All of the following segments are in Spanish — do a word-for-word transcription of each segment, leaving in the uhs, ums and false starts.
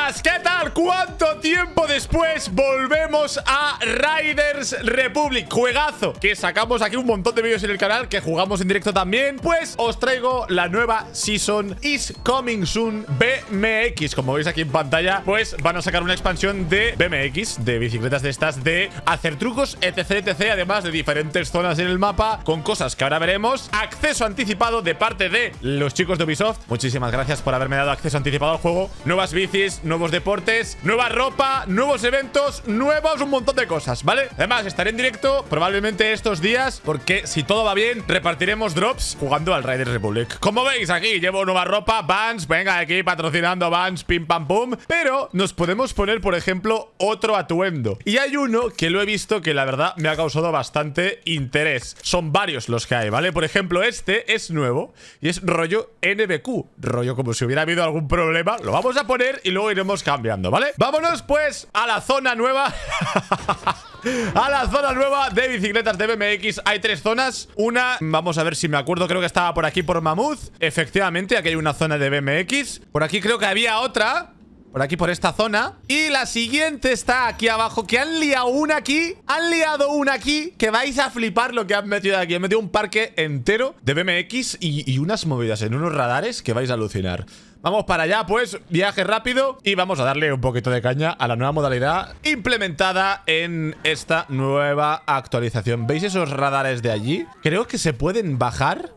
Buenas, ¿qué tal? ¿Cuánto tiempo después volvemos a Riders Republic? Juegazo, que sacamos aquí un montón de vídeos en el canal, que jugamos en directo también. Pues os traigo la nueva Season Is Coming Soon B M X. Como veis aquí en pantalla, pues van a sacar una expansión de B M X, de bicicletas de estas, de hacer trucos, etc, etc. Además de diferentes zonas en el mapa, con cosas que ahora veremos. Acceso anticipado de parte de los chicos de Ubisoft. Muchísimas gracias por haberme dado acceso anticipado al juego. Nuevas bicis, nuevos deportes, nueva ropa, nuevos eventos, nuevos un montón de cosas, ¿vale? Además, estaré en directo probablemente estos días, porque si todo va bien, repartiremos drops jugando al Riders Republic. Como veis aquí, llevo nueva ropa, Vans, venga aquí patrocinando Vans, pim pam pum. Pero nos podemos poner, por ejemplo, otro atuendo. Y hay uno que lo he visto que la verdad me ha causado bastante interés. Son varios los que hay, ¿vale? Por ejemplo, este es nuevo y es rollo N B Q. Rollo como si hubiera habido algún problema. Lo vamos a poner y luego iremos cambiando, ¿vale? Vámonos pues a la zona nueva. A la zona nueva de bicicletas de B M X. Hay tres zonas. Una, vamos a ver si me acuerdo, creo que estaba por aquí por Mammoth. Efectivamente, aquí hay una zona de B M X. Por aquí creo que había otra. Por aquí, por esta zona. Y la siguiente está aquí abajo. Que han liado una aquí. Han liado una aquí. Que vais a flipar lo que han metido aquí. Han metido un parque entero de B M X y, y unas movidas en unos radares que vais a alucinar. Vamos para allá, pues, viaje rápido. Y vamos a darle un poquito de caña a la nueva modalidad implementada en esta nueva actualización. ¿Veis esos radares de allí? Creo que se pueden bajar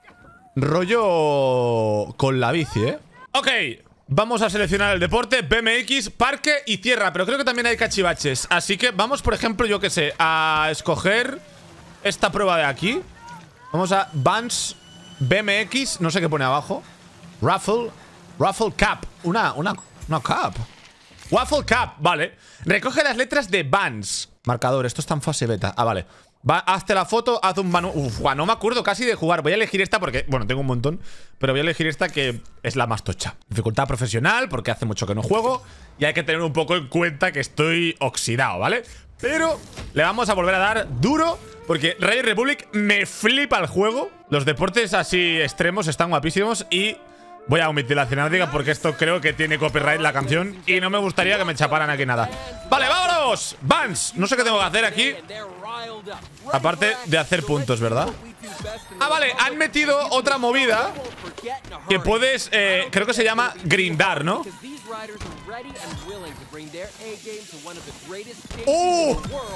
rollo con la bici, ¿eh? Ok. Vamos a seleccionar el deporte, B M X, parque y tierra. Pero creo que también hay cachivaches. Así que vamos, por ejemplo, yo que sé, a escoger esta prueba de aquí. Vamos a Vans B M X. No sé qué pone abajo. Raffle Raffle Cup. Una, una, una cup. Waffle Cup, vale. Recoge las letras de Vans. Marcador, esto está en fase beta. Ah, vale. Va, hazte la foto, haz un manu... Uf, no me acuerdo casi de jugar. Voy a elegir esta porque... Bueno, tengo un montón. Pero voy a elegir esta que es la más tocha. Dificultad profesional, porque hace mucho que no juego. Y hay que tener un poco en cuenta que estoy oxidado, ¿vale? Pero le vamos a volver a dar duro, porque Riders Republic me flipa el juego. Los deportes así extremos están guapísimos. Y voy a omitir la cinemática porque esto creo que tiene copyright la canción y no me gustaría que me chaparan aquí nada. Vale, vámonos. Vans. No sé qué tengo que hacer aquí, aparte de hacer puntos, ¿verdad? Ah, vale, han metido otra movida que puedes, eh, creo que se llama grindar, ¿no? ¡Uh!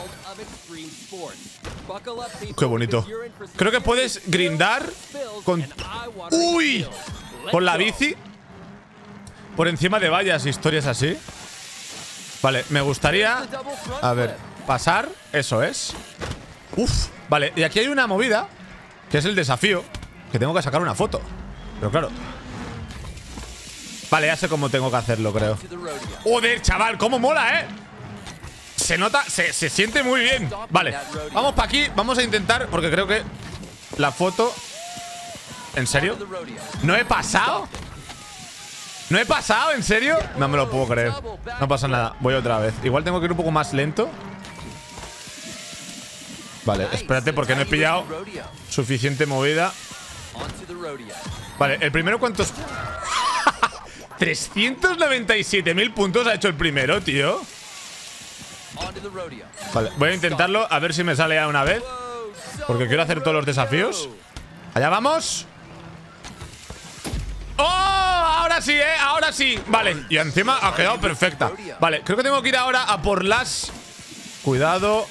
¡Qué bonito! Creo que puedes grindar con... ¡Uy! Con la bici por encima de vallas, historias así. Vale, me gustaría... A ver, pasar. Eso es. Uf, vale, y aquí hay una movida que es el desafío, que tengo que sacar una foto. Pero claro. Vale, ya sé cómo tengo que hacerlo, creo. Joder, chaval, cómo mola, ¿eh? Se nota, se, se siente muy bien. Vale, vamos para aquí, vamos a intentar, porque creo que la foto... ¿En serio? ¿No he pasado? ¿No he pasado? ¿En serio? No me lo puedo creer. No pasa nada, voy otra vez. Igual tengo que ir un poco más lento. Vale, espérate porque no he pillado suficiente movida. Vale, el primero ¿cuántos? trescientos noventa y siete mil puntos ha hecho el primero, tío. Vale, voy a intentarlo, a ver si me sale ya una vez, porque quiero hacer todos los desafíos. Allá vamos. ¡Oh! Ahora sí, ¿eh? Ahora sí. Vale, y encima ha quedado perfecta. Vale, creo que tengo que ir ahora a por las... Cuidado.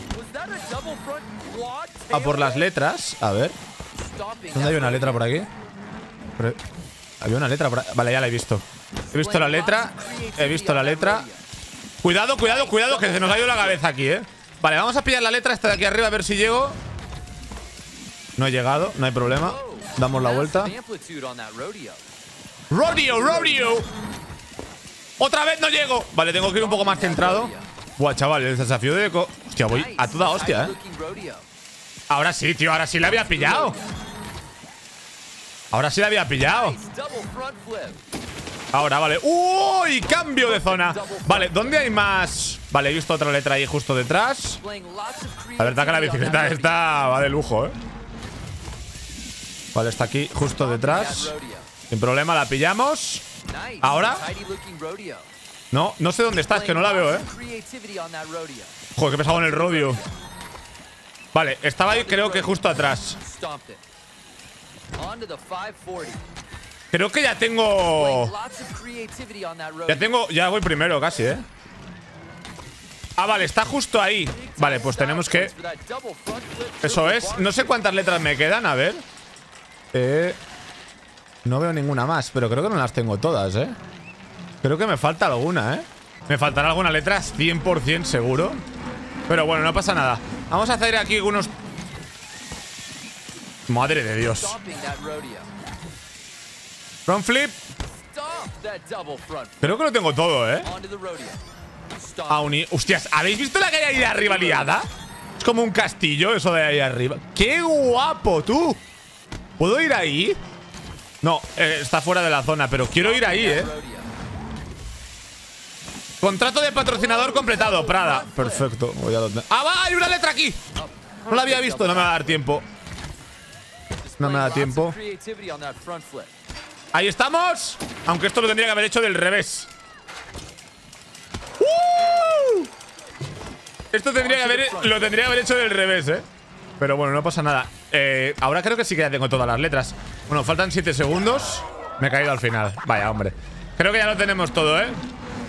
A por las letras. A ver. ¿Dónde hay una letra por aquí? Pero... Había una letra por aquí. Vale, ya la he visto. He visto la letra. He visto la letra. Cuidado, cuidado, cuidado, que se nos ha ido la cabeza aquí, ¿eh? Vale, vamos a pillar la letra esta de aquí arriba a ver si llego. No he llegado, no hay problema. Damos la vuelta. Rodeo, rodeo. Otra vez no llego. Vale, tengo que ir un poco más centrado. Buah, chaval, el desafío de... Hostia, voy a toda hostia, ¿eh? Ahora sí, tío, ahora sí la había pillado. Ahora sí la había pillado. Ahora, vale. ¡Uy! Cambio de zona. Vale, ¿dónde hay más? Vale, he visto otra letra ahí justo detrás. La verdad que la bicicleta esta va de lujo, ¿eh? Vale, está aquí justo detrás. Sin problema, la pillamos. Ahora. No, no sé dónde estás, que no la veo, ¿eh? Joder, qué pesado en el rodeo. Vale, estaba ahí, creo que justo atrás. Creo que ya tengo... Ya tengo... Ya voy primero casi, ¿eh? Ah, vale, está justo ahí. Vale, pues tenemos que... Eso es. No sé cuántas letras me quedan, a ver. Eh... No veo ninguna más, pero creo que no las tengo todas, ¿eh? Creo que me falta alguna, ¿eh? Me faltará alguna letra, cien por cien seguro. Pero bueno, no pasa nada. Vamos a hacer aquí unos... Madre de Dios. Front flip. Creo que lo tengo todo, ¿eh? A uni... Hostias, ¿habéis visto la que hay ahí de arriba liada? Es como un castillo eso de ahí arriba. ¡Qué guapo, tú! ¿Puedo ir ahí? No, eh, está fuera de la zona, pero quiero ir ahí, ¿eh? Contrato de patrocinador completado, Prada. Perfecto. Voy a donde... ¡Ah, va! ¡Hay una letra aquí! No la había visto, no me va a dar tiempo. No me da tiempo. Ahí estamos. Aunque esto lo tendría que haber hecho del revés. ¡Uh! Esto tendría que haber, lo tendría que haber hecho del revés, ¿eh? Pero bueno, no pasa nada. eh, Ahora creo que sí que ya tengo todas las letras. Bueno, faltan siete segundos. Me he caído al final. Vaya, hombre. Creo que ya lo tenemos todo, ¿eh?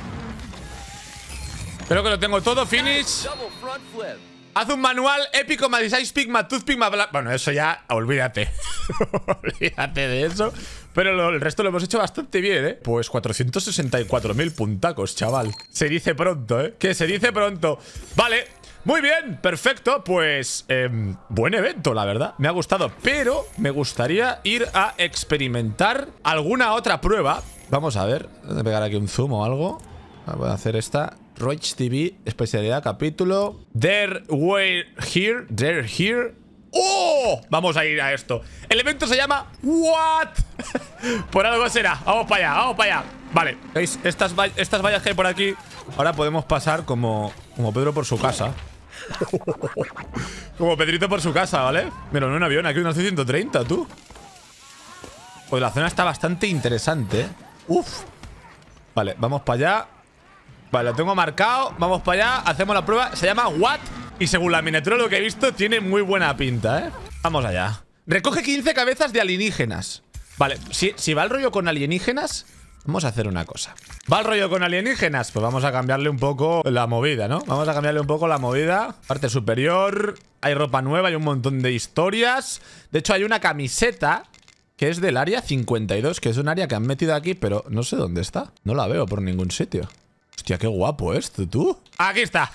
Creo que lo tengo todo. Finish. Haz un manual épico, Madisize, Pigma, Tooth, Pigma, Black. Bueno, eso ya, olvídate. Olvídate de eso. Pero lo, el resto lo hemos hecho bastante bien, ¿eh? Pues cuatrocientos sesenta y cuatro mil puntacos, chaval. Se dice pronto, ¿eh? Que se dice pronto. Vale, muy bien, perfecto. Pues, eh, buen evento, la verdad. Me ha gustado, pero me gustaría ir a experimentar alguna otra prueba. Vamos a ver, voy a pegar aquí un zoom o algo. Voy a hacer esta. Roach T V, especialidad, capítulo. There were here, there here. ¡Oh! Vamos a ir a esto. El evento se llama What? Por algo será. Vamos para allá, vamos para allá. Vale, ¿veis? Estas, estas vallas que hay por aquí. Ahora podemos pasar como, como Pedro por su casa. Como Pedrito por su casa, ¿vale? Mira, no un avión, aquí una C ciento treinta, tú. Pues la zona está bastante interesante, ¿eh? Uf. Vale, vamos para allá. Vale, lo tengo marcado. Vamos para allá, hacemos la prueba. Se llama What? Y según la miniatura, lo que he visto, tiene muy buena pinta, ¿eh? Vamos allá. Recoge quince cabezas de alienígenas. Vale, si, si va el rollo con alienígenas, vamos a hacer una cosa. ¿Va el rollo con alienígenas? Pues vamos a cambiarle un poco la movida, ¿no? Vamos a cambiarle un poco la movida. Parte superior. Hay ropa nueva, hay un montón de historias. De hecho, hay una camiseta que es del área cincuenta y dos, que es un área que han metido aquí, pero no sé dónde está. No la veo por ningún sitio. Hostia, qué guapo esto, tú. Aquí está.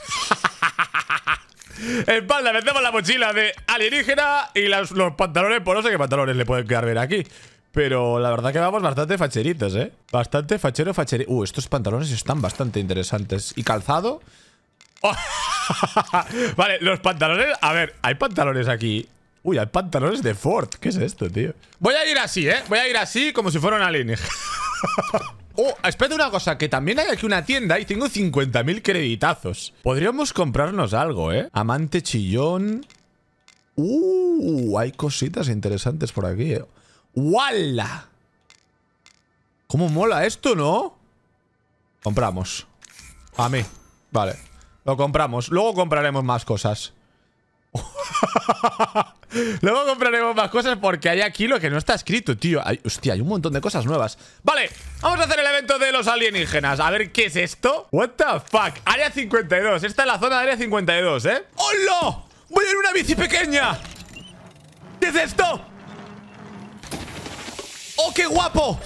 Espalda, metemos la mochila de alienígena y los, los pantalones, pues no sé qué pantalones le pueden quedar bien aquí. Pero la verdad que vamos bastante facheritos, ¿eh? Bastante fachero, facheri. Uh, estos pantalones están bastante interesantes. ¿Y calzado? Oh. Vale, los pantalones... A ver, hay pantalones aquí. Uy, hay pantalones de Ford. ¿Qué es esto, tío? Voy a ir así, ¿eh? Voy a ir así como si fuera un alienígena. Oh, espérate una cosa, que también hay aquí una tienda y tengo cincuenta mil creditazos. Podríamos comprarnos algo, ¿eh? Amante chillón. Uh, hay cositas interesantes por aquí, ¿eh? ¡Wala! ¿Cómo mola esto, no? Compramos. A mí. Vale. Lo compramos. Luego compraremos más cosas. Luego compraremos más cosas porque hay aquí lo que no está escrito, tío. Hay, hostia, hay un montón de cosas nuevas. Vale, vamos a hacer el evento de los alienígenas. A ver, ¿qué es esto? What the fuck, área cincuenta y dos. Esta es la zona de área cincuenta y dos, ¿eh? ¡Hola! Voy en una bici pequeña. ¿Qué es esto? ¡Oh, qué guapo!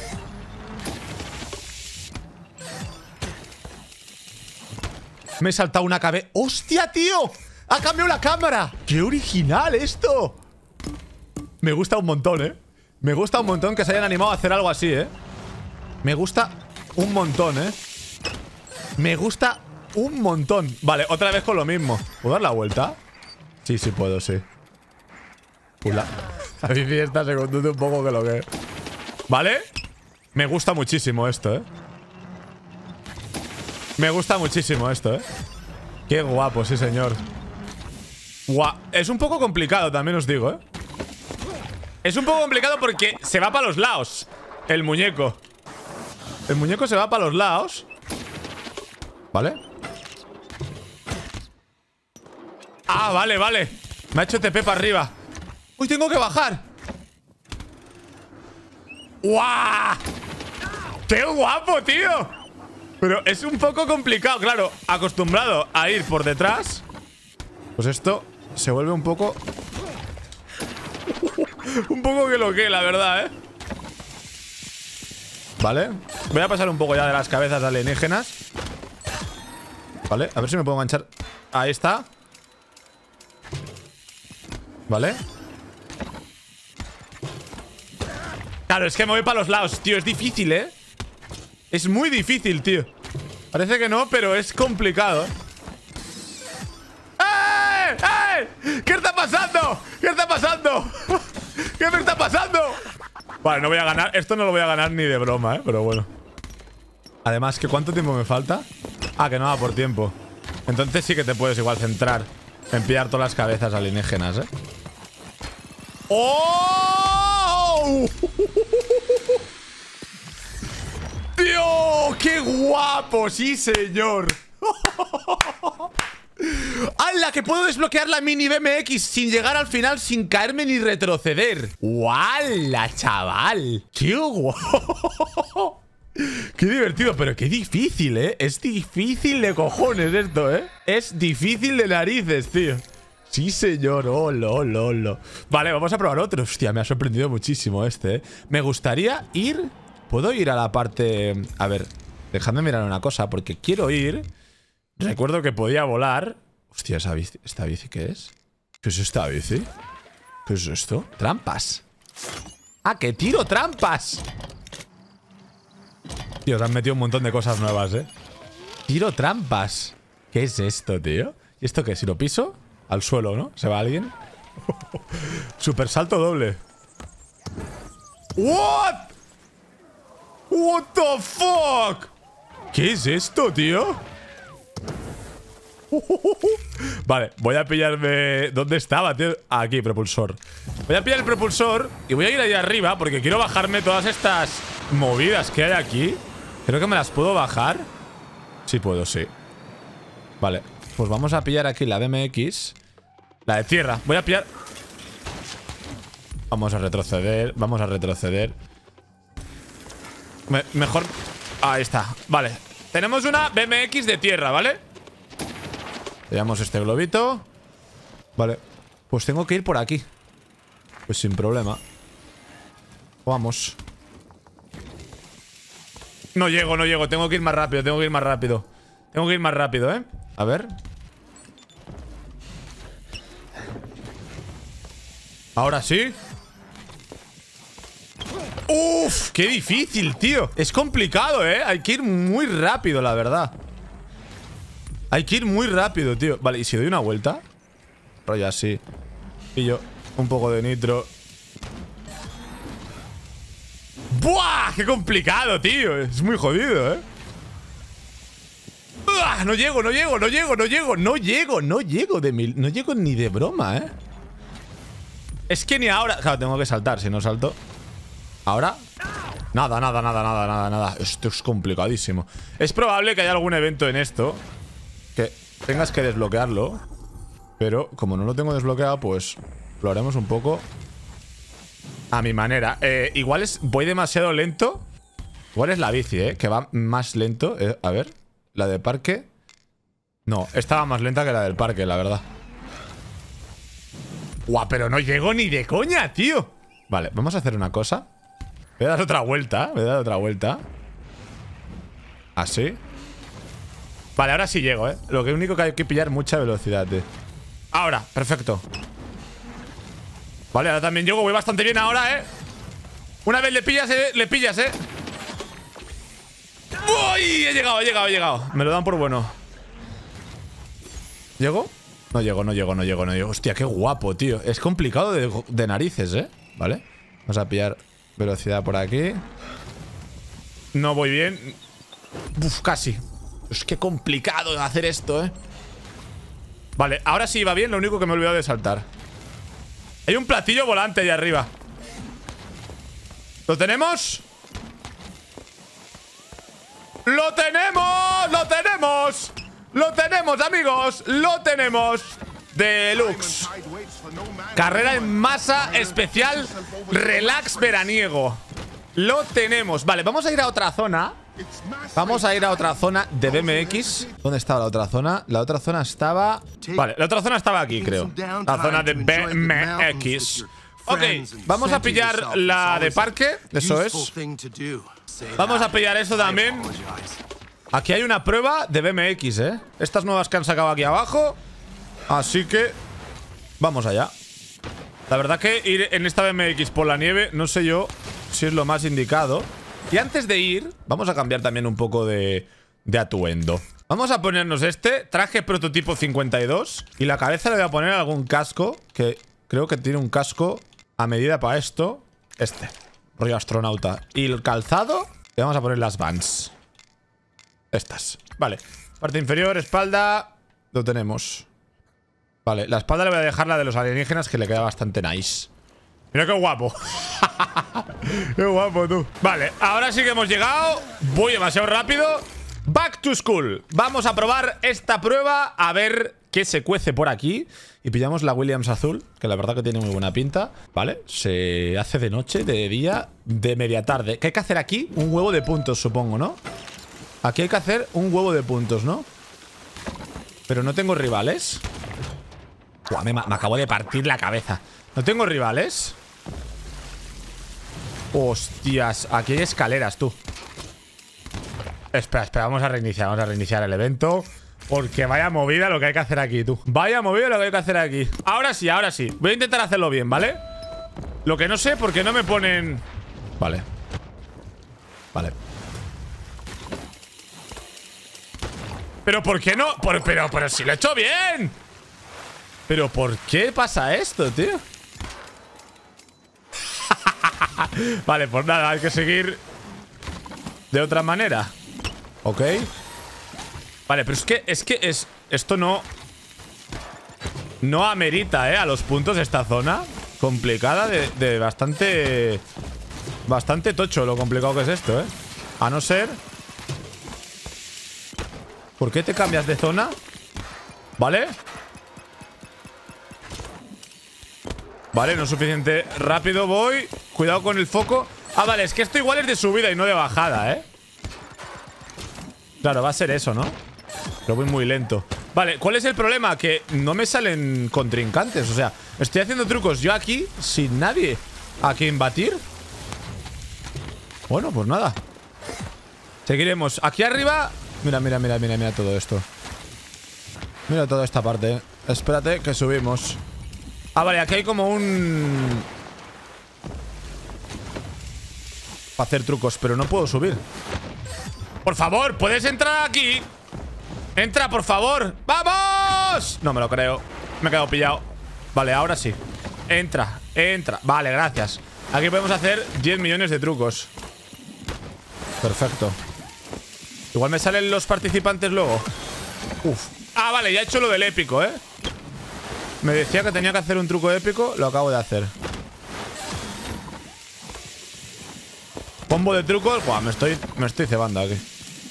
Me he saltado una cabeza. ¡Hostia, tío! ¡Ha cambiado la cámara! ¡Qué original esto! Me gusta un montón, ¿eh? Me gusta un montón que se hayan animado a hacer algo así, ¿eh? Me gusta un montón, ¿eh? Me gusta un montón. Vale, otra vez con lo mismo. ¿Puedo dar la vuelta? Sí, sí puedo, sí. Pula. A mi fiesta se conduce un poco que lo que... ¿Vale? Me gusta muchísimo esto, ¿eh? Me gusta muchísimo esto, ¿eh? Qué guapo, sí, señor. Guau. Es un poco complicado, también os digo, ¿eh? Es un poco complicado porque se va para los lados el muñeco. El muñeco se va para los lados. ¿Vale? Ah, vale, vale. Me ha hecho T P para arriba. ¡Uy, tengo que bajar! ¡Guau! ¡Qué guapo, tío! Pero es un poco complicado, claro. Acostumbrado a ir por detrás, pues esto se vuelve un poco... un poco que lo que, la verdad, ¿eh? Vale. Voy a pasar un poco ya de las cabezas alienígenas. Vale, a ver si me puedo enganchar. Ahí está. Vale. Claro, es que me voy para los lados, tío. Es difícil, ¿eh? Es muy difícil, tío. Parece que no, pero es complicado. ¡Eh! ¡Eh! ¿Qué está pasando? ¿Qué está pasando? ¿Qué me está pasando? Vale, no voy a ganar. Esto no lo voy a ganar ni de broma, ¿eh? Pero bueno. Además, ¿que cuánto tiempo me falta? Ah, que no va por tiempo. Entonces sí que te puedes igual centrar en pillar todas las cabezas alienígenas, ¿eh? ¡Oh! ¡Tío! ¡Qué guapo! ¡Sí, señor! ¡Hala! Que puedo desbloquear la mini B M X sin llegar al final, sin caerme ni retroceder. ¡Wala, chaval! ¡Qué guapo! ¡Qué divertido! Pero qué difícil, ¿eh? Es difícil de cojones esto, ¿eh? Es difícil de narices, tío. Sí, señor. Oh, lo, lo, lo. Vale, vamos a probar otro. Hostia, me ha sorprendido muchísimo este, ¿eh? Me gustaría ir... ¿Puedo ir a la parte...? A ver, dejadme mirar una cosa, porque quiero ir... Recuerdo que podía volar... Hostia, ¿esa bici? ¿Esta bici qué es? ¿Qué es esta bici? ¿Qué es esto? ¡Trampas! ¡Ah, que tiro trampas! Tío, te han metido un montón de cosas nuevas, ¿eh? Tiro trampas. ¿Qué es esto, tío? ¿Y esto qué? Si lo piso, al suelo, ¿no? ¿Se va alguien? Super salto doble. ¿What? What the fuck? ¿Qué es esto, tío? Vale, voy a pillarme... ¿Dónde estaba, tío? Aquí, propulsor. Voy a pillar el propulsor y voy a ir ahí arriba porque quiero bajarme todas estas movidas que hay aquí. Creo que me las puedo bajar. Sí puedo, sí. Vale, pues vamos a pillar aquí la B M X. La de tierra. Voy a pillar... Vamos a retroceder. Vamos a retroceder. Me- mejor... Ahí está. Vale. Tenemos una B M X de tierra, ¿vale? Veamos este globito. Vale. Pues tengo que ir por aquí. Pues sin problema. Vamos. No llego, no llego. Tengo que ir más rápido, tengo que ir más rápido. Tengo que ir más rápido, ¿eh? A ver. Ahora sí. ¡Uf! ¡Qué difícil, tío! Es complicado, ¿eh? Hay que ir muy rápido, la verdad. Hay que ir muy rápido, tío. Vale, ¿y si doy una vuelta? Rollo así. Pillo un poco de nitro. ¡Buah! ¡Qué complicado, tío! Es muy jodido, ¿eh? ¡Uah! No llego, no llego, no llego, no llego. No llego, no llego de mil... No llego ni de broma, ¿eh? Es que ni ahora... Claro, tengo que saltar, si no salto. ¿Ahora? Nada, nada, nada, nada, nada, nada. Esto es complicadísimo. Es probable que haya algún evento en esto que tengas que desbloquearlo. Pero como no lo tengo desbloqueado, pues lo haremos un poco a mi manera. eh, Igual es... Voy demasiado lento. Igual es la bici, eh, que va más lento. eh, A ver, la de parque. No, esta va más lenta que la del parque, la verdad. Guau, pero no llego ni de coña, tío. Vale, vamos a hacer una cosa. Voy a dar otra vuelta. Voy a dar otra vuelta. Así. Vale, ahora sí llego, eh. Lo que único que hay que pillar mucha velocidad, tío. Ahora, perfecto. Vale, ahora también llego. Voy bastante bien ahora, eh. Una vez le pillas, eh. Le pillas, eh. ¡Uy! He llegado, he llegado, he llegado. Me lo dan por bueno. ¿Llego? No llego, no llego, no llego, no llego. Hostia, qué guapo, tío. Es complicado de, de narices, eh. Vale. Vamos a pillar velocidad por aquí. No voy bien. Uf, casi. Es que complicado hacer esto, eh. Vale, ahora sí va bien. Lo único que me he olvidado de saltar. Hay un platillo volante ahí arriba. ¿Lo tenemos? ¡Lo tenemos! ¡Lo tenemos! tenemos! ¡Lo tenemos, amigos! ¡Lo tenemos! Deluxe. Carrera en masa especial relax veraniego. Lo tenemos. Vale, vamos a ir a otra zona. Vamos a ir a otra zona de B M X. ¿Dónde estaba la otra zona? La otra zona estaba... Vale, la otra zona estaba aquí, creo. La zona de B M X. Ok, vamos a pillar la de parque. Eso es. Vamos a pillar esto también. Aquí hay una prueba de B M X, ¿eh? Estas nuevas que han sacado aquí abajo. Así que vamos allá. La verdad que ir en esta B M X por la nieve, no sé yo si es lo más indicado. Y antes de ir, vamos a cambiar también un poco de, de atuendo. Vamos a ponernos este traje prototipo cincuenta y dos. Y la cabeza le voy a poner algún casco, que creo que tiene un casco a medida para esto. Este, rollo astronauta. Y el calzado, le vamos a poner las Vans. Estas, vale. Parte inferior, espalda. Lo tenemos. Vale, la espalda le voy a dejar la de los alienígenas, que le queda bastante nice. Mira qué guapo. Qué guapo, tú. Vale, ahora sí que hemos llegado. Voy demasiado rápido. Back to school. Vamos a probar esta prueba, a ver qué se cuece por aquí. Y pillamos la Williams azul, que la verdad que tiene muy buena pinta. Vale, se hace de noche, de día, de media tarde. ¿Qué hay que hacer aquí? Un huevo de puntos, supongo, ¿no? Aquí hay que hacer un huevo de puntos, ¿no? Pero no tengo rivales. Buah, me, me acabo de partir la cabeza. No tengo rivales. Hostias, aquí hay escaleras, tú. Espera, espera, vamos a reiniciar. Vamos a reiniciar el evento, porque vaya movida lo que hay que hacer aquí, tú. Vaya movida lo que hay que hacer aquí. Ahora sí, ahora sí. Voy a intentar hacerlo bien, ¿vale? Lo que no sé, porque no me ponen... Vale. Vale. Pero ¿por qué no? Por, pero, pero si lo he hecho bien. Pero ¿por qué pasa esto, tío? Vale, pues nada, hay que seguir de otra manera. Ok. Vale, pero es que, es que es, esto no No amerita, eh, a los puntos esta zona complicada de, de bastante Bastante tocho lo complicado que es esto, eh. A no ser... ¿Por qué te cambias de zona? ¿Vale? Vale, no es suficiente rápido, voy. Cuidado con el foco. Ah, vale, es que esto igual es de subida y no de bajada, ¿eh? Claro, va a ser eso, ¿no? Pero voy muy lento. Vale, ¿cuál es el problema? Que no me salen contrincantes. O sea, estoy haciendo trucos yo aquí sin nadie a quien batir. Bueno, pues nada. Seguiremos. Aquí arriba... Mira, mira, mira, mira, mira todo esto. Mira toda esta parte. Espérate que subimos. Ah, vale, aquí hay como un... Para hacer trucos, pero no puedo subir. Por favor, ¿puedes entrar aquí? Entra, por favor. ¡Vamos! No me lo creo. Me he quedado pillado. Vale, ahora sí. Entra, entra. Vale, gracias. Aquí podemos hacer diez millones de trucos. Perfecto. Igual me salen los participantes luego. Uf. Ah, vale, ya he hecho lo del épico, ¿eh? Me decía que tenía que hacer un truco épico. Lo acabo de hacer. Combo de trucos. Buah, me estoy, me estoy cebando aquí.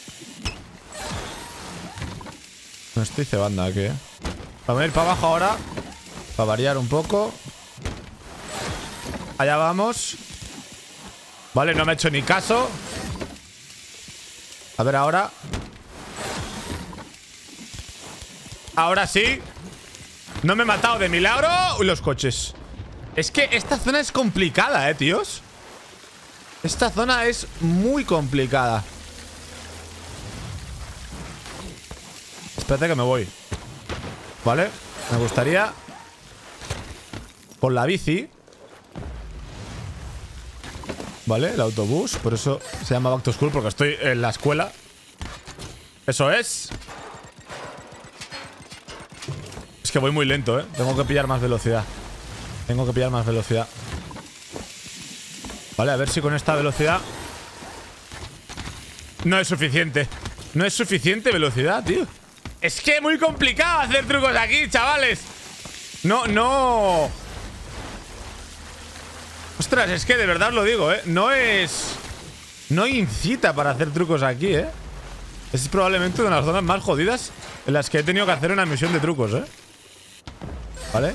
Me estoy cebando aquí, ¿eh? Vamos a ir para abajo ahora, para variar un poco. Allá vamos. Vale, no me ha hecho ni caso. A ver ahora. Ahora sí. No me he matado de milagro. Uy, los coches. Es que esta zona es complicada, eh, tíos. Esta zona es muy complicada. Espérate que me voy. Vale, me gustaría con la bici. Vale, el autobús. Por eso se llama Back to School, porque estoy en la escuela. Eso es. Es que voy muy lento, eh. Tengo que pillar más velocidad. Tengo que pillar más velocidad. Vale, a ver si con esta velocidad... No es suficiente. No es suficiente velocidad, tío. Es que es muy complicado hacer trucos aquí, chavales. No, no... Ostras, es que de verdad os lo digo, ¿eh? No es... No incita para hacer trucos aquí, ¿eh? Es probablemente una de las zonas más jodidas en las que he tenido que hacer una misión de trucos, ¿eh? ¿Vale?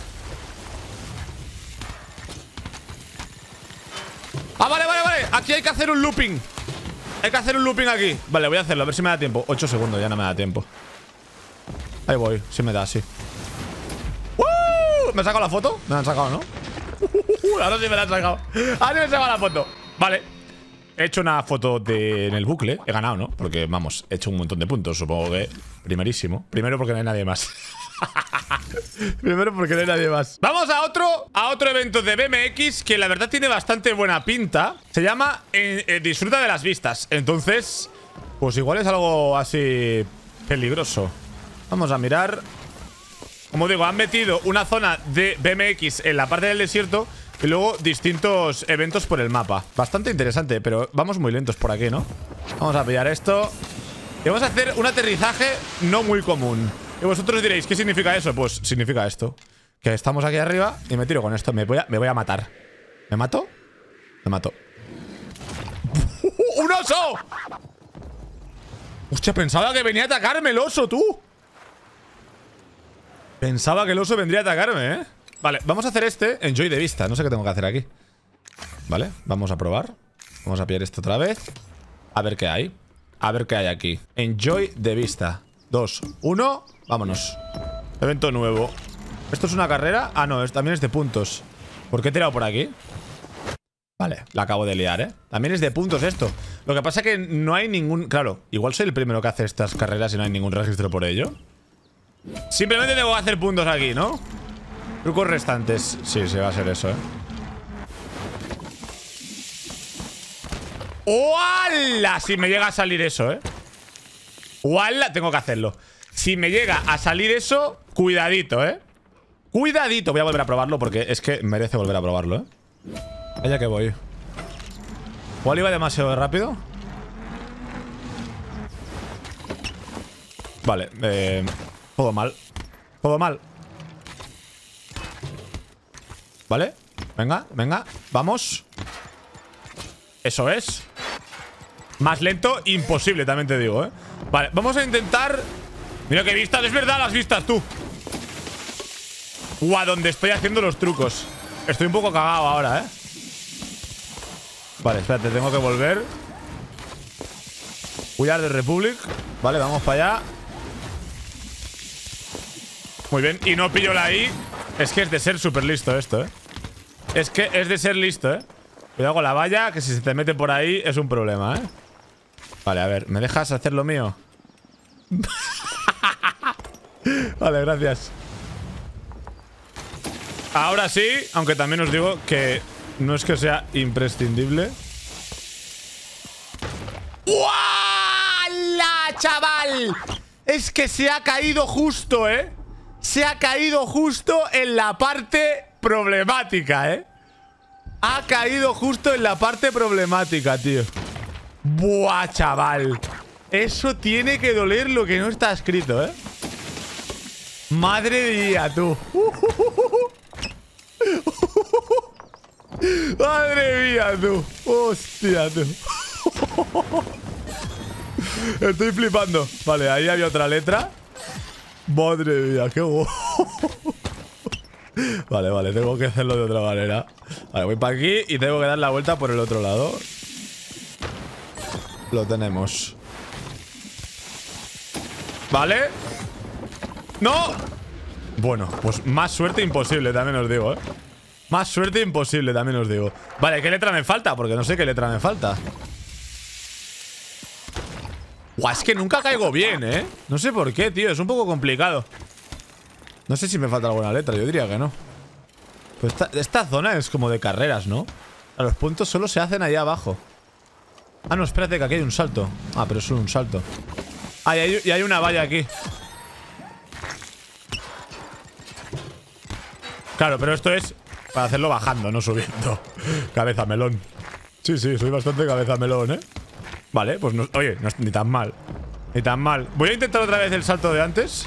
¡Ah, vale, vale, vale! Aquí hay que hacer un looping. Hay que hacer un looping aquí. Vale, voy a hacerlo, a ver si me da tiempo. ocho segundos, ya no me da tiempo. Ahí voy, sí me da, sí. ¡Uh! ¿Me han sacado la foto? Me la han sacado, ¿no? Uh, ahora sí me la han sacado. Ahora sí me he sacado la foto. Vale. He hecho una foto de, en el bucle. He ganado, ¿no? Porque, vamos, he hecho un montón de puntos. Supongo que primerísimo. Primero porque no hay nadie más. Primero porque no hay nadie más. Vamos a otro, a otro evento de B M X que la verdad tiene bastante buena pinta. Se llama eh, eh, Disfruta de las vistas. Entonces, pues igual es algo así peligroso. Vamos a mirar. Como digo, han metido una zona de B M X en la parte del desierto y luego distintos eventos por el mapa. Bastante interesante, pero vamos muy lentos por aquí, ¿no? Vamos a pillar esto y vamos a hacer un aterrizaje no muy común. Y vosotros diréis, ¿qué significa eso? Pues significa esto. Que estamos aquí arriba y me tiro con esto. Me voy a, me voy a matar. ¿Me mato? Me mato. ¡Un oso! Hostia, pensaba que venía a atacarme el oso, tú. Pensaba que el oso vendría a atacarme, ¿eh? Vale, vamos a hacer este Enjoy de vista. No sé qué tengo que hacer aquí. Vale, vamos a probar. Vamos a pillar esto otra vez. A ver qué hay. A ver qué hay aquí. Enjoy de vista. Dos, uno, vámonos. Evento nuevo. ¿Esto es una carrera? Ah, no, es, también es de puntos. ¿Por qué he tirado por aquí? Vale, la acabo de liar, ¿eh? También es de puntos esto. Lo que pasa es que no hay ningún... Claro, igual soy el primero que hace estas carreras y no hay ningún registro por ello. Simplemente tengo que hacer puntos aquí, ¿no? Trucos restantes. Sí, sí, va a ser eso, ¿eh? ¡Hola! Si me llega a salir eso, ¿eh? ¡Hola! Tengo que hacerlo. Si me llega a salir eso, cuidadito, ¿eh? Cuidadito. Voy a volver a probarlo porque es que merece volver a probarlo, ¿eh? Allá que voy. ¿Cuál iba demasiado rápido? Vale, eh... todo mal. Todo mal. Vale. Venga, venga. Vamos. Eso es. Más lento, imposible, también te digo, ¿eh? Vale, vamos a intentar... Mira qué vistas, es verdad las vistas, tú. Guau, donde estoy haciendo los trucos. Estoy un poco cagado ahora, ¿eh? Vale, espérate, tengo que volver. We are the Republic. Vale, vamos para allá. Muy bien, y no pillo la I. Es que es de ser súper listo esto, ¿eh? Es que es de ser listo, ¿eh? Cuidado con la valla, que si se te mete por ahí es un problema, ¿eh? Vale, a ver, ¿me dejas hacer lo mío? Vale, gracias. Ahora sí, aunque también os digo que no es que sea imprescindible. ¡Uala, chaval! Es que se ha caído justo, ¿eh? Se ha caído justo en la parte problemática, ¿eh? Ha caído justo en la parte problemática, tío. Buah, chaval. Eso tiene que doler lo que no está escrito, ¿eh? Madre mía, tú. Madre mía, tú. Hostia, tú. Estoy flipando. Vale, ahí había otra letra. Madre mía, qué guapo. Vale, vale, tengo que hacerlo de otra manera. Vale, voy para aquí y tengo que dar la vuelta por el otro lado. Lo tenemos. Vale. ¡No! Bueno, pues más suerte imposible, también os digo, ¿eh? Más suerte imposible, también os digo. Vale, ¿qué letra me falta? Porque no sé qué letra me falta. Buah, es que nunca caigo bien, ¿eh? No sé por qué, tío, es un poco complicado. No sé si me falta alguna letra, yo diría que no. Pues esta, esta zona es como de carreras, ¿no? A los puntos solo se hacen ahí abajo. Ah, no, espérate, que aquí hay un salto. Ah, pero es solo un salto. Ah, y hay, y hay una valla aquí. Claro, pero esto es para hacerlo bajando, no subiendo. Cabeza melón. Sí, sí, soy bastante cabeza melón, ¿eh? Vale, pues no, oye, no es ni tan mal. Ni tan mal. Voy a intentar otra vez el salto de antes.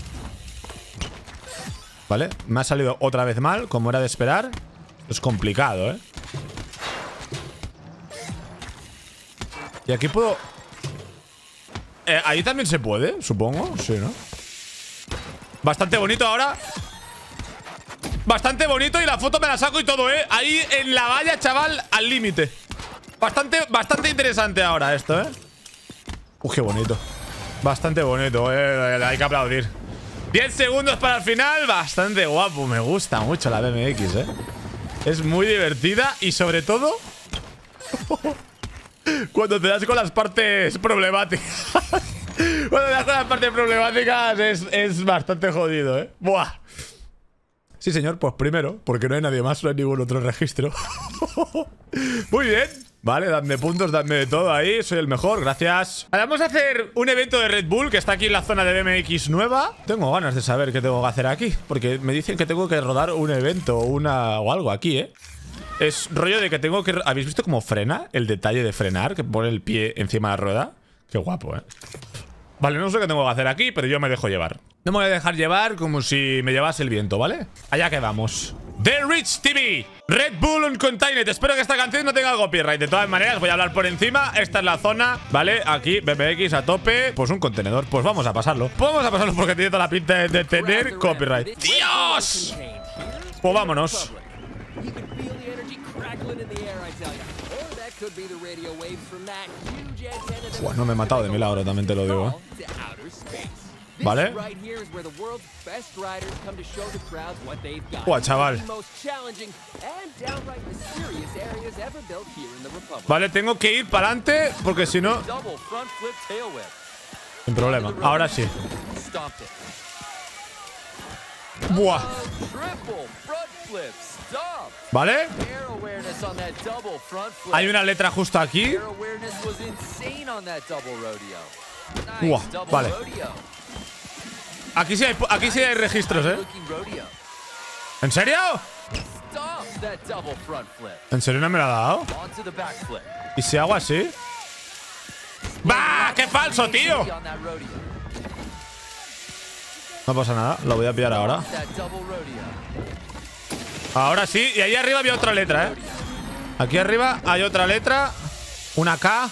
Vale, me ha salido otra vez mal, como era de esperar. Es complicado, ¿eh? Y aquí puedo... eh, ahí también se puede, supongo. Sí, ¿no? Bastante bonito ahora. Bastante bonito y la foto me la saco y todo, ¿eh? Ahí en la valla, chaval, al límite. Bastante, bastante interesante ahora esto, ¿eh? Uy, qué bonito. Bastante bonito, ¿eh? Hay que aplaudir. diez segundos para el final. Bastante guapo. Me gusta mucho la B M X, ¿eh? Es muy divertida y sobre todo cuando te das con las partes problemáticas. Cuando te das con las partes problemáticas es, es bastante jodido, ¿eh? Buah. Sí, señor, pues primero, porque no hay nadie más, no hay ningún otro registro. Muy bien. Vale, dadme puntos, dadme de todo ahí. Soy el mejor, gracias. Ahora vamos a hacer un evento de Red Bull que está aquí en la zona de B M X nueva. Tengo ganas de saber qué tengo que hacer aquí, porque me dicen que tengo que rodar un evento una, o algo aquí, ¿eh? Es rollo de que tengo que... ¿Habéis visto cómo frena? El detalle de frenar, que pone el pie encima de la rueda. Qué guapo, ¿eh? Vale, no sé qué tengo que hacer aquí, pero yo me dejo llevar. No me voy a dejar llevar como si me llevase el viento, ¿vale? Allá que vamos. The Rich T V, Red Bull Uncontained. Espero que esta canción no tenga copyright. De todas maneras, voy a hablar por encima. Esta es la zona, ¿vale? Aquí, B M X a tope. Pues un contenedor, pues vamos a pasarlo. Pues vamos a pasarlo porque tiene toda la pinta de, de tener copyright. ¡Dios! Pues vámonos. Bueno, no me he matado de milagro, también te lo digo, ¿eh? Vale. Buah, chaval. Vale, tengo que ir para adelante porque si no... Sin problema. Ahora sí. Buah. ¿Vale? Hay una letra justo aquí. Buah, vale. Aquí sí hay, aquí sí hay registros, ¿eh? ¿En serio? ¿En serio no me lo ha dado? ¿Y si hago así? ¡Bah! ¡Qué falso, tío! No pasa nada, lo voy a pillar ahora. Ahora sí, y ahí arriba había otra letra, ¿eh? Aquí arriba hay otra letra. Una K.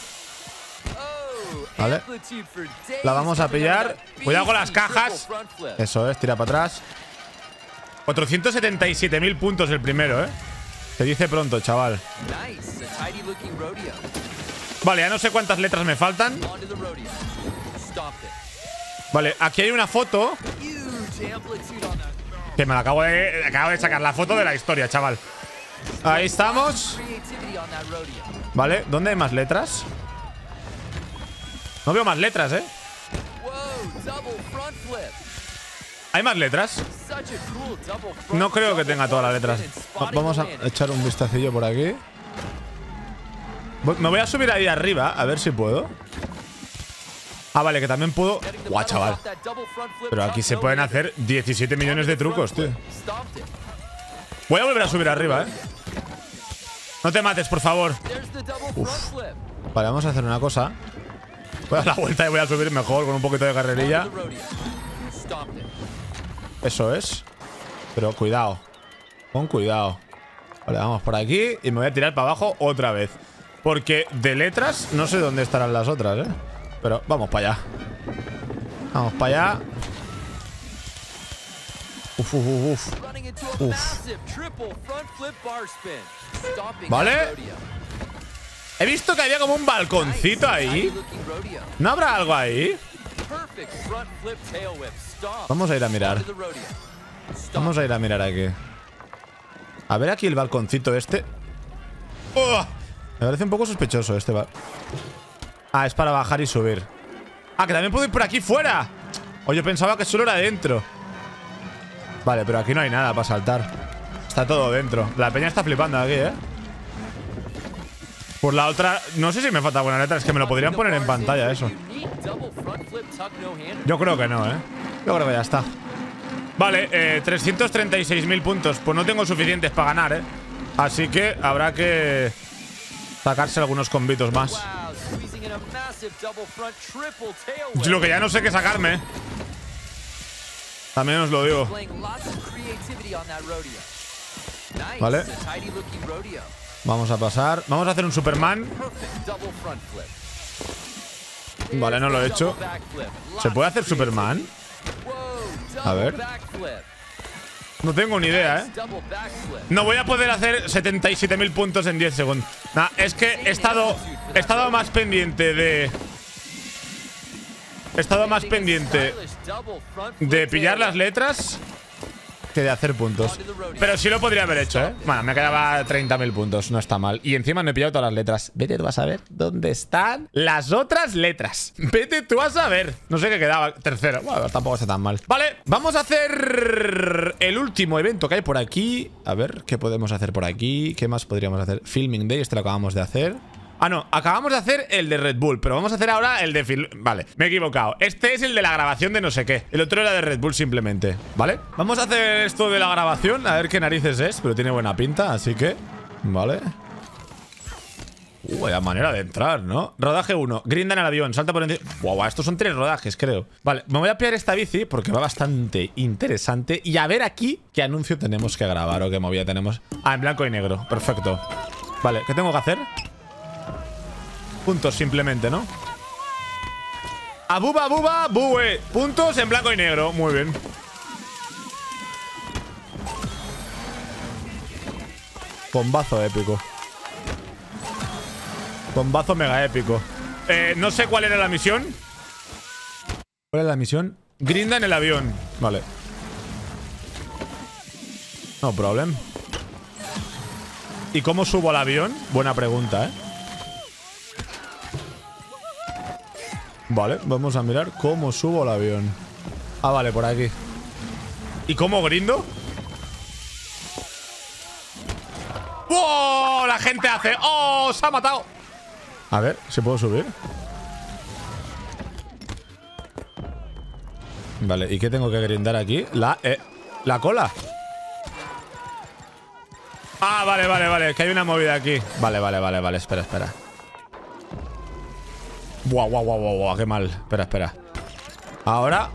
Vale. La vamos a pillar. Cuidado con las cajas. Eso es, tira para atrás. cuatrocientos setenta y siete mil puntos el primero, ¿eh? Se dice pronto, chaval. Vale, ya no sé cuántas letras me faltan. Vale, aquí hay una foto. Que me la acabo de, acabo de sacar la foto de la historia, chaval. Ahí estamos. Vale, ¿dónde hay más letras? No veo más letras, ¿eh? ¿Hay más letras? No creo que tenga todas las letras. Vamos a echar un vistacillo por aquí. Me voy a subir ahí arriba, a ver si puedo. Ah, vale, que también puedo... Guau, chaval. Pero aquí se pueden hacer diecisiete millones de trucos, tío. Voy a volver a subir arriba, ¿eh? No te mates, por favor. Uf. Vale, vamos a hacer una cosa. Voy a dar la vuelta y voy a subir mejor con un poquito de carrerilla. Eso es. Pero cuidado. Con cuidado. Vale, vamos por aquí y me voy a tirar para abajo otra vez. Porque de letras no sé dónde estarán las otras, ¿eh? Pero vamos para allá. Vamos para allá. Uf, uf, uf, uf. Uf. Vale. He visto que había como un balconcito ahí. ¿No habrá algo ahí? Vamos a ir a mirar. Vamos a ir a mirar aquí. A ver aquí el balconcito este. ¡Oh! Me parece un poco sospechoso este bar. Ah, es para bajar y subir. Ah, que también puedo ir por aquí fuera. O yo pensaba que solo era dentro. Vale, pero aquí no hay nada para saltar. Está todo dentro. La peña está flipando aquí, ¿eh? Por la otra... No sé si me falta buena letra. Es que me lo podrían poner en pantalla eso. Yo creo que no, ¿eh? Yo creo que ya está. Vale, eh, trescientos treinta y seis mil puntos. Pues no tengo suficientes para ganar, ¿eh? Así que habrá que sacarse algunos combitos más. Lo que ya no sé qué sacarme, ¿eh? También os lo digo. Vale. Vamos a pasar. Vamos a hacer un Superman. Vale, no lo he hecho. ¿Se puede hacer Superman? A ver. No tengo ni idea, ¿eh? No voy a poder hacer setenta y siete mil puntos en diez segundos. Nah, es que he estado, he estado más pendiente de... He estado más pendiente de pillar las letras que de hacer puntos. Pero sí lo podría haber hecho, ¿eh? Bueno, me quedaba treinta mil puntos, no está mal. Y encima no he pillado todas las letras. Vete tú a saber dónde están las otras letras. Vete tú a saber. No sé qué quedaba. Tercero. Bueno, tampoco está tan mal. Vale, vamos a hacer el último evento que hay por aquí. A ver, ¿qué podemos hacer por aquí? ¿Qué más podríamos hacer? Filming Day, este lo acabamos de hacer. Ah, no, acabamos de hacer el de Red Bull, pero vamos a hacer ahora el de Phil. Vale, me he equivocado. Este es el de la grabación de no sé qué. El otro era de Red Bull simplemente, ¿vale? Vamos a hacer esto de la grabación, a ver qué narices es, pero tiene buena pinta, así que... Vale. Uh, vaya manera de entrar, ¿no? Rodaje uno, grinda en el avión, salta por encima. Wow, estos son tres rodajes, creo. Vale, me voy a pillar esta bici porque va bastante interesante. Y a ver aquí qué anuncio tenemos que grabar o qué movida tenemos. Ah, en blanco y negro, perfecto. Vale, ¿qué tengo que hacer? Puntos simplemente, ¿no? Abuba, buba, bue. Puntos en blanco y negro. Muy bien. Bombazo épico. Bombazo mega épico. Eh, no sé cuál era la misión. ¿Cuál era la misión? Grinda en el avión. Vale. No problem. ¿Y cómo subo al avión? Buena pregunta, ¿eh? Vale, vamos a mirar cómo subo el avión. Ah, vale, por aquí. ¿Y cómo grindo? ¡Wow! La gente hace... ¡Oh! ¡Se ha matado! A ver, ¿se puedo subir? Vale, ¿y qué tengo que grindar aquí? La... Eh, la cola. Ah, vale, vale, vale. Que hay una movida aquí. Vale, vale, vale, vale. Espera, espera. Buah, buah, buah, buah, buah, qué mal. Espera, espera. Ahora.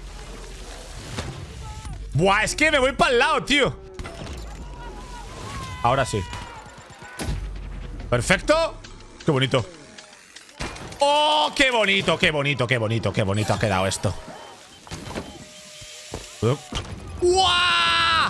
Buah, es que me voy para el lado, tío. Ahora sí. Perfecto. Qué bonito. Oh, qué bonito, qué bonito, qué bonito, qué bonito ha quedado esto. ¡Guau!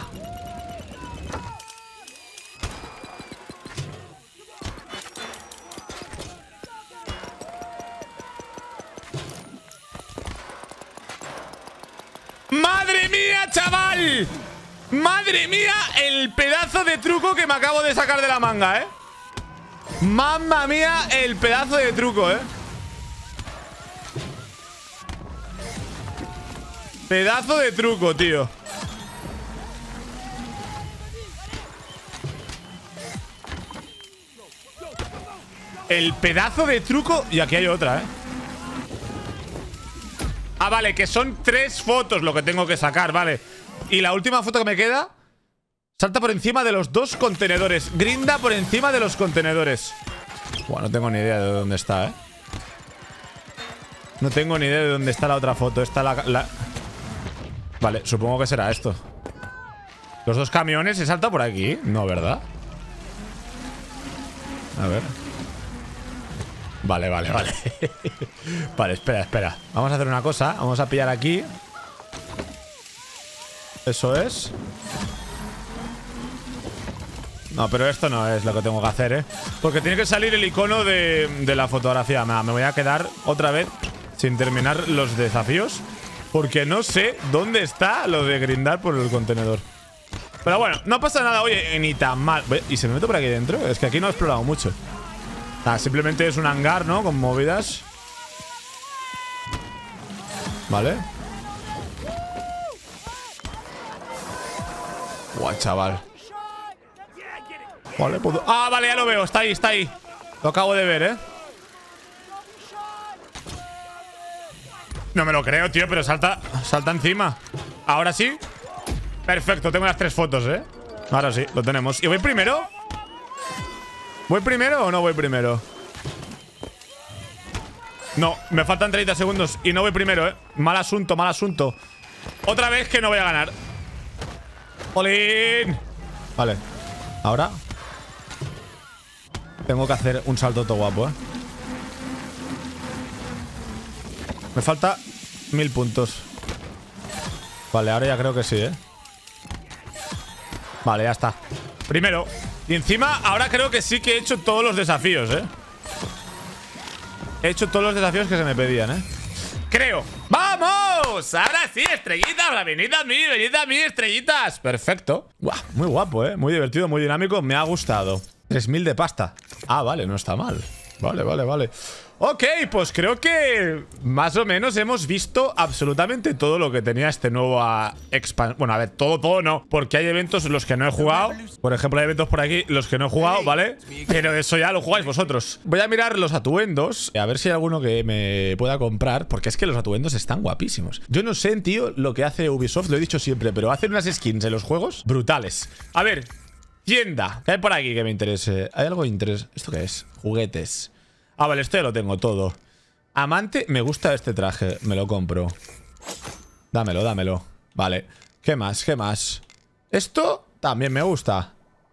¡Madre mía, chaval! ¡Madre mía! El pedazo de truco que me acabo de sacar de la manga, ¿eh? ¡Mamma mía! El pedazo de truco, ¿eh? Pedazo de truco, tío. El pedazo de truco. Y aquí hay otra, ¿eh? Ah, vale, que son tres fotos lo que tengo que sacar, vale. Y la última foto que me queda. Salta por encima de los dos contenedores. Grinda por encima de los contenedores. Buah, no tengo ni idea de dónde está, ¿eh? No tengo ni idea de dónde está la otra foto. Está la... la... Vale, supongo que será esto. Los dos camiones. ¿Se salta por aquí? No, ¿verdad? A ver. Vale, vale, vale. Vale, espera, espera. Vamos a hacer una cosa. Vamos a pillar aquí. Eso es. No, pero esto no es lo que tengo que hacer, ¿eh? Porque tiene que salir el icono de, de la fotografía. Me, me voy a quedar otra vez sin terminar los desafíos. Porque no sé dónde está lo de grindar por el contenedor. Pero bueno, no pasa nada. Oye, ni tan mal. ¿Y se me meto por aquí dentro? Es que aquí no he explorado mucho. Ah, simplemente es un hangar, ¿no? Con movidas. Vale. Guau, chaval. Vale, puedo... Ah, vale, ya lo veo. Está ahí, está ahí. Lo acabo de ver, ¿eh? No me lo creo, tío, pero salta, salta encima. Ahora sí. Perfecto, tengo las tres fotos, ¿eh? Ahora sí, lo tenemos. ¿Y voy primero? ¿Voy primero o no voy primero? No, me faltan treinta segundos y no voy primero, ¿eh? Mal asunto, mal asunto. Otra vez que no voy a ganar. ¡Jolín! Vale. Ahora tengo que hacer un salto todo guapo, ¿eh? Me falta mil puntos. Vale, ahora ya creo que sí, ¿eh? Vale, ya está. Primero. Y encima, ahora creo que sí que he hecho todos los desafíos, ¿eh? He hecho todos los desafíos que se me pedían, ¿eh? Creo. ¡Vamos! Ahora sí, estrellitas. Venid a mí, venid a mí, estrellitas. Perfecto. Buah, muy guapo, ¿eh? Muy divertido, muy dinámico. Me ha gustado. tres mil de pasta. Ah, vale, no está mal. Vale, vale, vale. Ok, pues creo que más o menos hemos visto absolutamente todo lo que tenía este nuevo expansión. Bueno, a ver, todo, todo no, porque hay eventos en los que no he jugado. Por ejemplo, hay eventos por aquí los que no he jugado, ¿vale? Pero eso ya lo jugáis vosotros. Voy a mirar los atuendos, a ver si hay alguno que me pueda comprar, porque es que los atuendos están guapísimos. Yo no sé, tío, lo que hace Ubisoft, lo he dicho siempre, pero hacen unas skins en los juegos brutales. A ver, tienda. ¿Qué hay por aquí que me interese? ¿Hay algo de interés? ¿Esto qué es? Juguetes. Ah, vale, esto ya lo tengo todo. Amante, me gusta este traje. Me lo compro. Dámelo, dámelo. Vale. ¿Qué más? ¿Qué más? Esto también me gusta.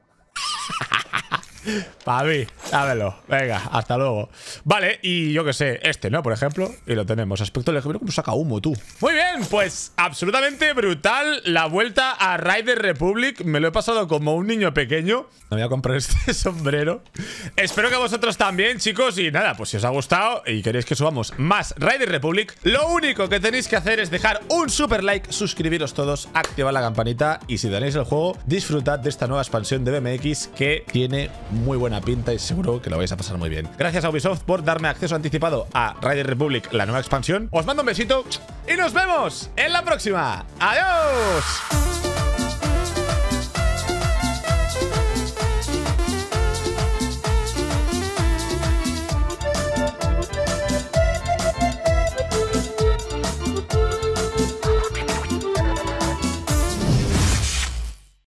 Para mí, dámelo. Venga, hasta luego. Vale, y yo qué sé, este, ¿no? Por ejemplo. Y lo tenemos. Aspecto legendario. ¿Cómo saca humo, tú? Muy bien, pues absolutamente brutal la vuelta a Riders Republic. Me lo he pasado como un niño pequeño. Me voy a comprar este sombrero. Espero que vosotros también, chicos. Y nada, pues si os ha gustado y queréis que subamos más Riders Republic, lo único que tenéis que hacer es dejar un super like, suscribiros todos, activar la campanita. Y si tenéis el juego, disfrutad de esta nueva expansión de B M X que tiene muy buena pinta y seguro que lo vais a pasar muy bien. Gracias a Ubisoft por darme acceso anticipado a Riders Republic, la nueva expansión. Os mando un besito y nos vemos en la próxima. ¡Adiós!